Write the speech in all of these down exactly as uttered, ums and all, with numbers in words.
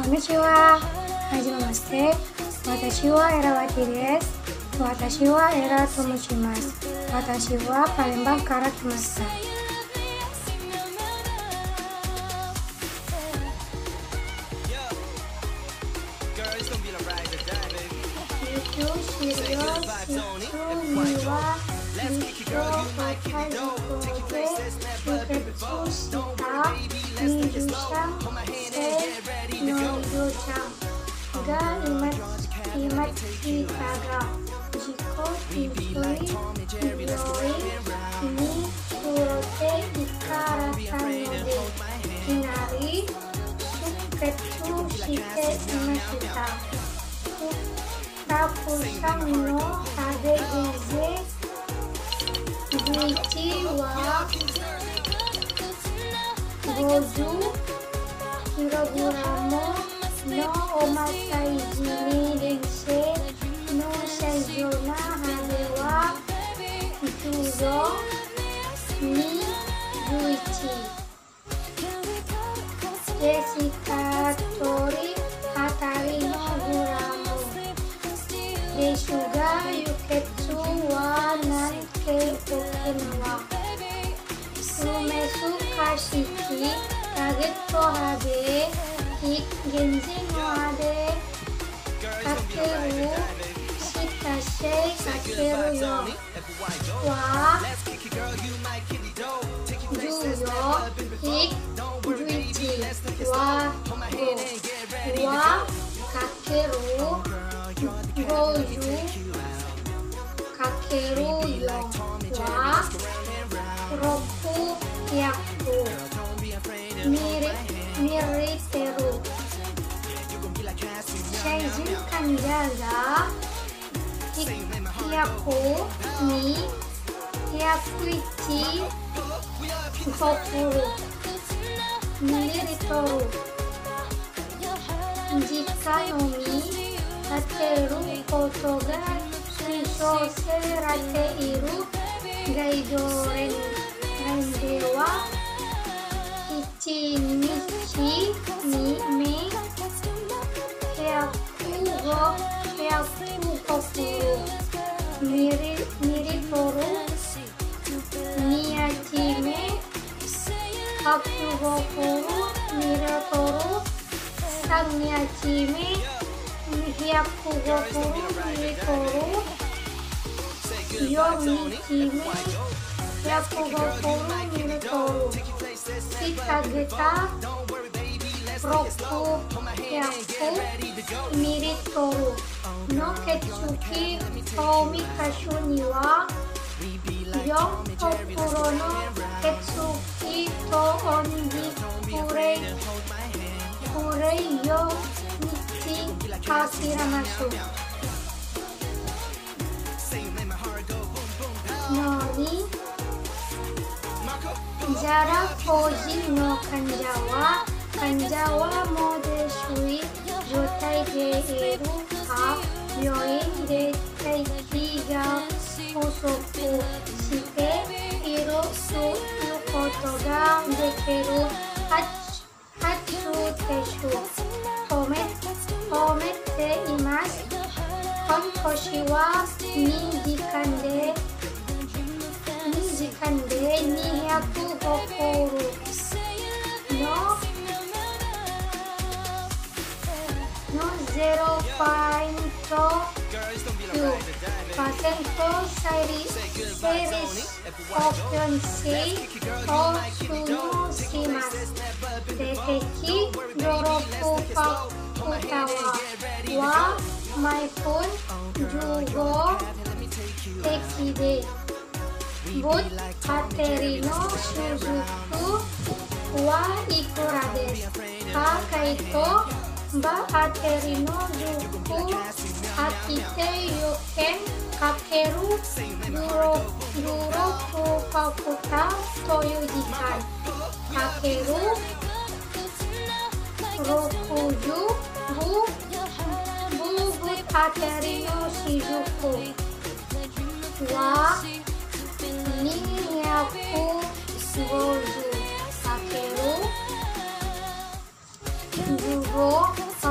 こんにちは。はじめまして。私はエラワティです。私はエラと申します。私はパレンバンから来ました。が今聞いたが自己批評に強いにプロテイからたのでいきなり出血していました。たくさんの食べ癖じゅういちはごじゅうキログラムのおまさいじに連成の正常な羽はじゅうごにじゅういちですからとりあたりのグラムですが輸血は何件というのは難しいターゲット派で現人のでかけるしたせかけるよはじゅうよんじゅういちはごはかけるごじゅうかけるよんはろくひゃくミリミリテル成人患者がひゃくにひゃくいちごプルミリリットル自家飲み立てることが推奨されているガイドラインではいちにちにめひゃくごプルミリリットルにはちめひゃくごプルミリリットルさんにはちめひゃくごプルミリリットルよんにちめひゃくごプルミリリットルひかげたろくひゃくミリリットルの血液とみかしにはよん袋の血液と温度プレイプレイよにちかけらますのにじゃら個人の患者は患者はもうで水状態でいるか病院で待機が不足しているということができる初接種褒め褒めています。今年はにじかんでにじかんでにひゃくごプルのの ゼロテンきゅうパーセント サイリスオプション C を収納します。定期努力パクタワーは毎分じゅうご滴でボッバッテリーの修復はいくらですか？回答バッテリーの修復飽きてよけんかける努力パクタという時間かけるろくじゅうごブーバッテリーの修復はにひゃくごじゅうかけるじゅうご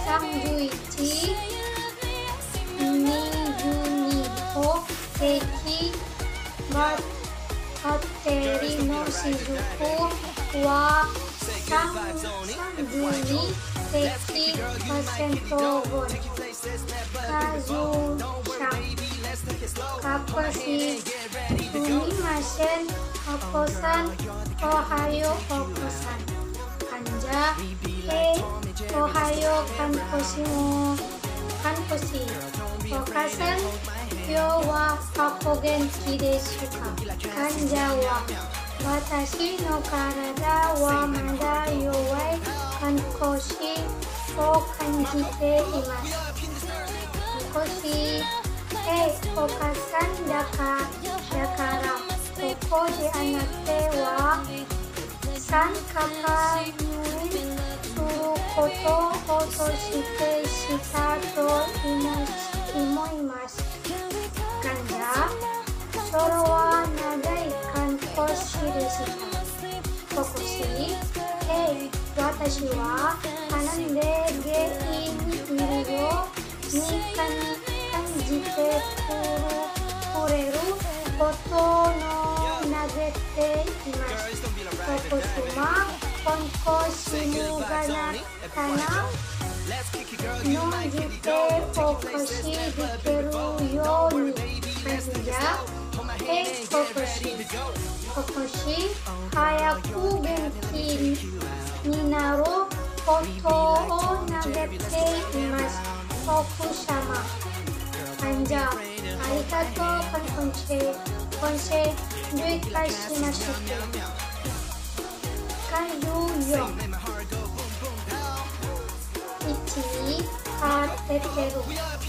さんじゅういち、にじゅうにを定期バッテリーのしずくはさんじゅうに定期パーセント分過剰者カッパシすみませんお子さんおはようお子さん患者へおはよう看護師も看護師お母さん今日はお元気ですか患者は私の体はまだ弱い看護師を感じています看護師へお母さんだかだからここであなたは参加入院することをとしてしたと思います患者それは長い看護師でした看護師へ私は学んで原因にいるように感じてくれることの投げています徳島看護師無がなったなのじてお越しできるように患者へお越しお越し早く元気になることを投げています奥様患者ありがとう看護師今週理解しましたかじゅうよんいちカテテル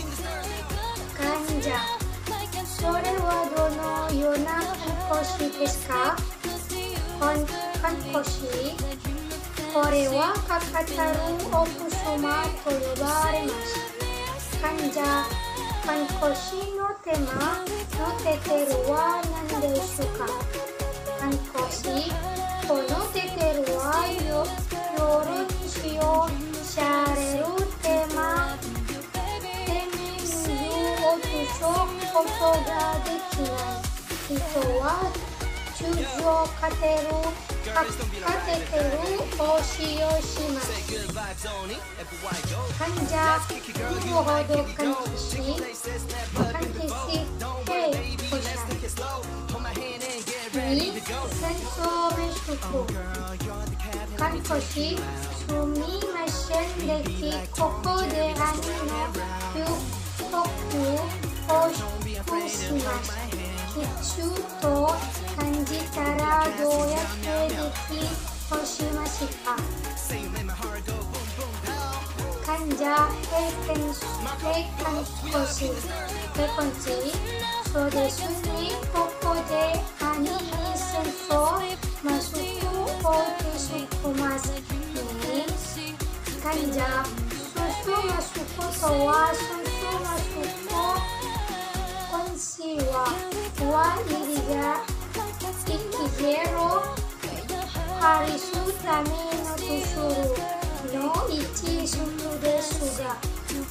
患者それはどのような看護師ですか看護師これはかかたる奥様と呼ばれます患者看護師のテーマのテテルは何でしょうか看護師このテテルは夜に使用されるテーマでメニューを移すことができない人は通常カテルカテテルを使用します患者なるほど看護師看護師へおしゃに戦争メシク看護師すみませんできここで兄の呼吸をしますきちんと感じたらどうやってできをしますか患者へ看護師へこんちそうですねここで兄に戦争マスクをつけますね患者そうそうマスクとはそうそうマスクを今週はは入りがいちゼロハリスためのトゥシュルのいちスムですが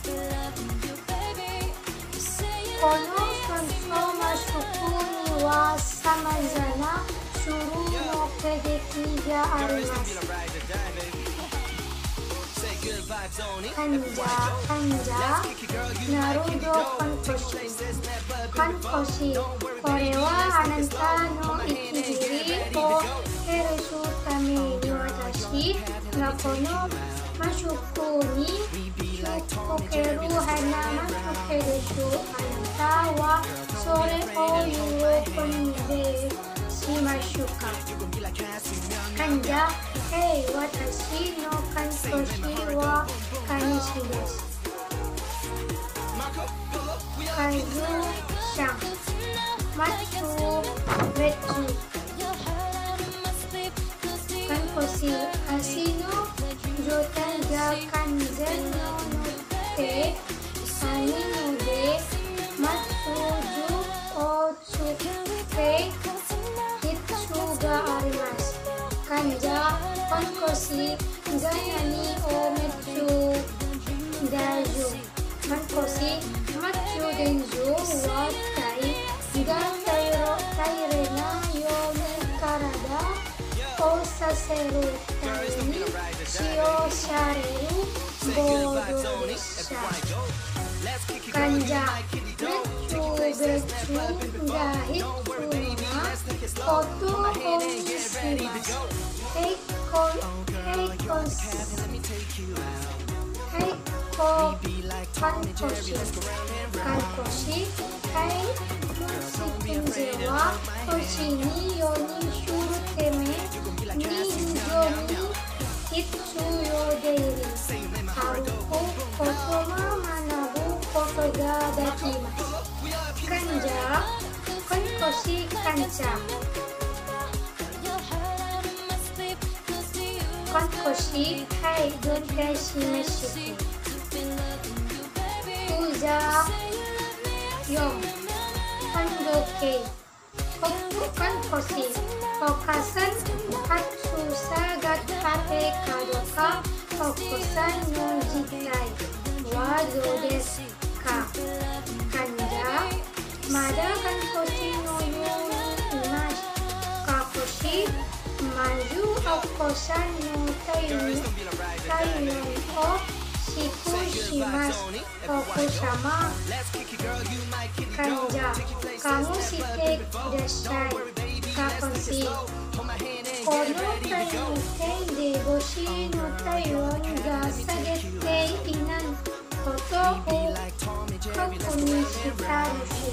この酸素マスクにはさまざまな種類の血液があります患者患者なるほど看護師看護師これはあなたの息切りを減らすために私がこのマスクにつける花マスクですあなたはそれを喜んでしましょうか患者へ私の看護師は彼氏です介助者マスク別看護師足の状態が完全なのでないのでマスクをつけ必要があります患者看護師が何をめっちゃゃれるボード列車。患者別々が必要なことをします。へいこへいこすへいこかんこしかんこしはいむしくんは星によにするため人情に必要でいる。歩くことも学ぶことができます。患者かんこし患者かんこしはいどういたしまして。tugasよん感動系kan posisi fokusan at susagat ate kadoka fokusan no jitai wa do desu ka kanja mada kan posisi no yoni imasu kakoshi maju fokusan no tayu tayu o shiku shimasu fokusama kanja kamu shite kudasai kapan sih kono tayu ten de goshi no taiwan ga sagete inan koto o kokoni shitaru shi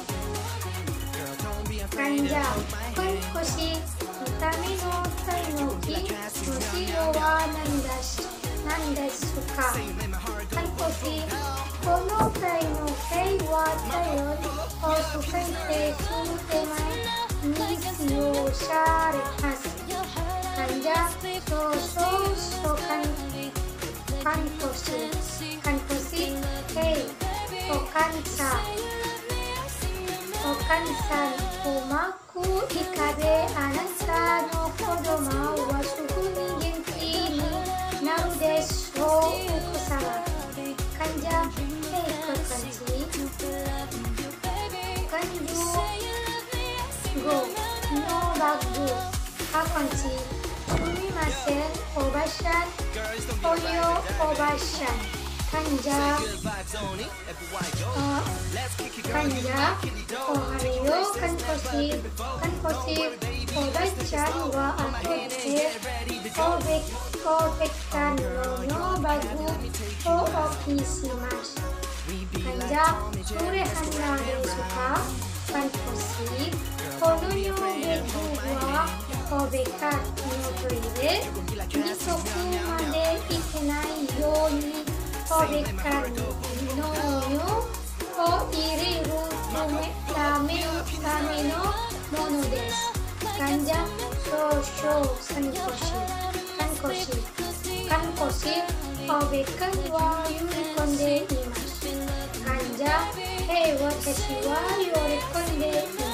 kanja kan koshi mitame no tainoki mushiro wa nandashi nandesu ka kan koshi kono tai no kei wa taiwan o sukaite suru temai ni shiyosharemas. Kanja so so so kan kan koshi kan koshi kei o kansa o kansan umaku ikabe anata no kodoma wa suku ni genki ni naru desu ukusama. Kanja kei kokanji kanju go no bagu kakanji sumimasen obasan oyo obasan. Kanja uh, kanja ohayo kan koshi kan koshi obasan wa akete obek obekan no bagu o okishimasu. Kanja sure hanna desu ka kan koshi kono no beku wa obekan no toire ni soku made ikenai yoni obekan no yo o ireru tame tame no mono desu. Kanja so so kan koshi kan koshi kan koshi obekan wa yurikonde imasu. Kanja hei watashi wa yorikonde imasu.